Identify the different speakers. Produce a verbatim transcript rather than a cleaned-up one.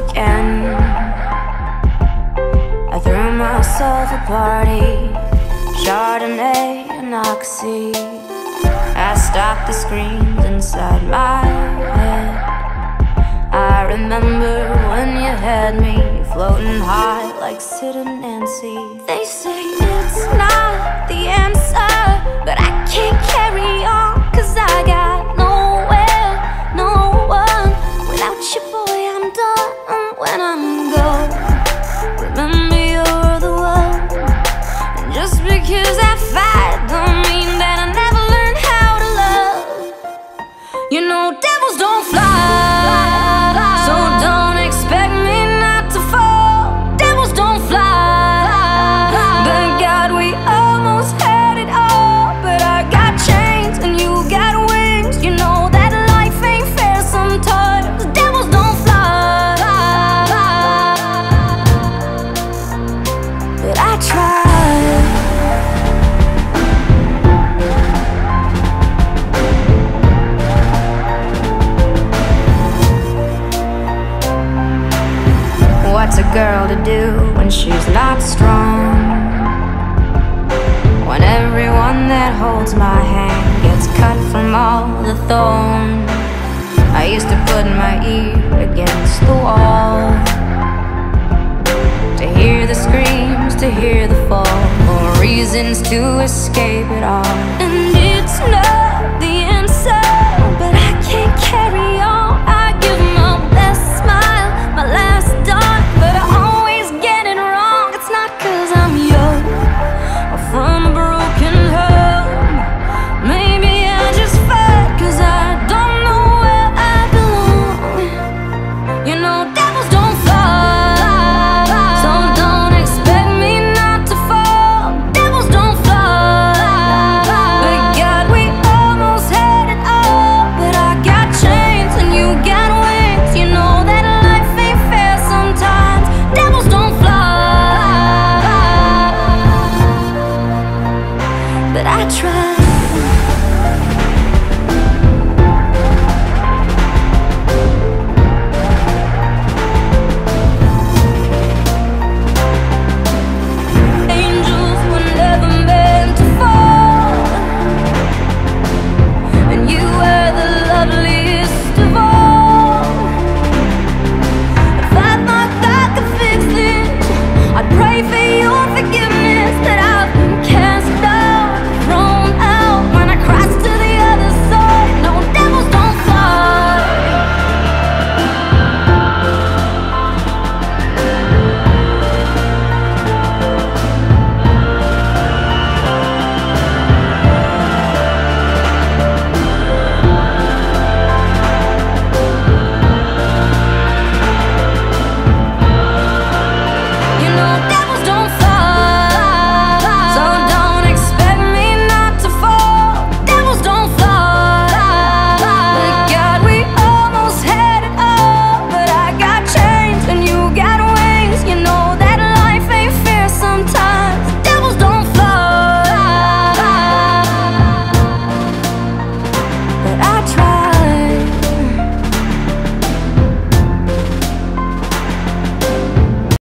Speaker 1: again. I threw myself a party, Chardonnay and Oxy. I stopped the screams inside my head. I remember when you had me floating high like Sid and Nancy. They say it's not the answer, but I can't carry on, 'cause I got nowhere, no one. Without you, boy, I'm done when I'm gone. Remember you're the one, and just because I fight don't mean that I never learned how to love. You know devils don't fly, so don't expect me not to fall. Devils don't fly, thank God we almost had it all. But I got chains and you got wings. You know that life ain't fair sometimes. Devils don't fly, but I try. What's a girl to do when she's not strong? When everyone that holds my hand gets cut from all the thorns. I used to put my ear against the wall, to hear the screams, to hear the fall, more reasons to escape it all. And it's not the answer, but I can't carry on. I give my best smile, my last dime, but I always get it wrong. It's not 'cause I'm young or from a broken home. Maybe I just fight 'cause I don't know where I belong. You know devils don't fly, so don't expect me not to fall. Devils don't fly, but God, we almost had it all. But I got chains and you got wings. You know that life ain't fair sometimes. Devils don't fly, but I try.